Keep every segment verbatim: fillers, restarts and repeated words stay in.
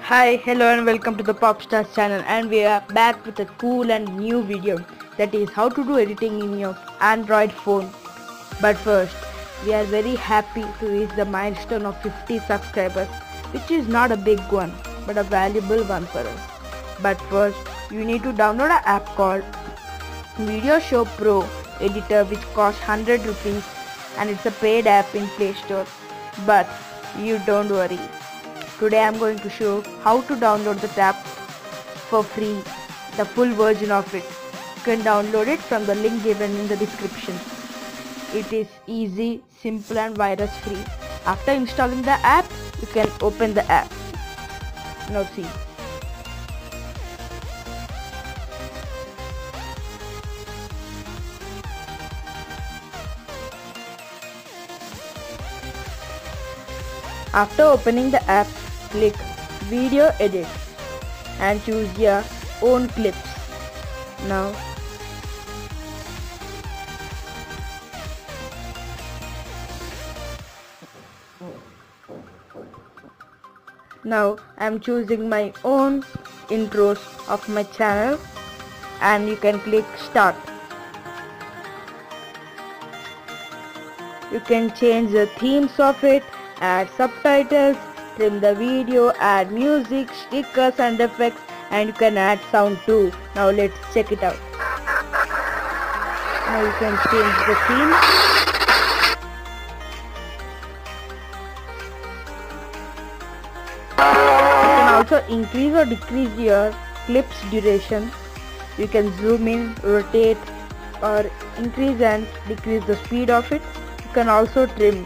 Hi, hello and welcome to the Popstars channel, and we are back with a cool and new video, that is how to do editing in your Android phone. But first, we are very happy to reach the milestone of fifty subscribers, which is not a big one but a valuable one for us. But first, you need to download an app called Video Show Pro Editor, which costs one hundred rupees, and it's a paid app in Play Store. But you don't worry. Today I am going to show how to download the app for free, the full version of it. You can download it from the link given in the description. It is easy, simple and virus free. After installing the app, you can open the app. Now see. After opening the app, click Video Edit and choose your own clips. Now, now I am choosing my own intros of my channel, and you can click Start. You can change the themes of it, add subtitles, trim the video, add music, stickers and effects, and you can add sound too. Now let's check it out. Now you can change the theme. You can also increase or decrease your clip's duration. You can zoom in, rotate, or increase and decrease the speed of it. You can also trim.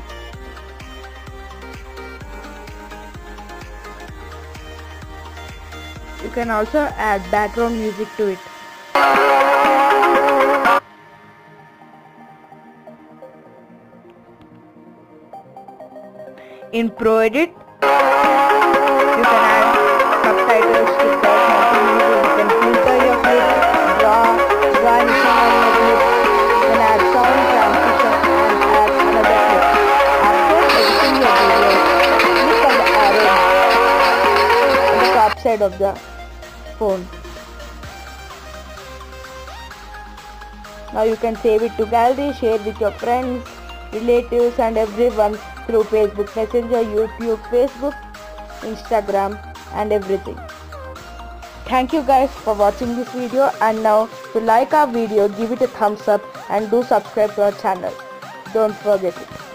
You can also add background music to it. In Pro Edit, you can add subtitles, stickers, multimedia. You can filter your clip, draw, garnish on your clip. You can add sound, transition, and add another clip. After editing your video, click on the arrow on the top side of the phone. Now you can save it to gallery, share with your friends, relatives and everyone through Facebook Messenger, YouTube, Facebook, Instagram and everything. Thank you guys for watching this video, and now if you like our video, give it a thumbs up and do subscribe to our channel. Don't forget it.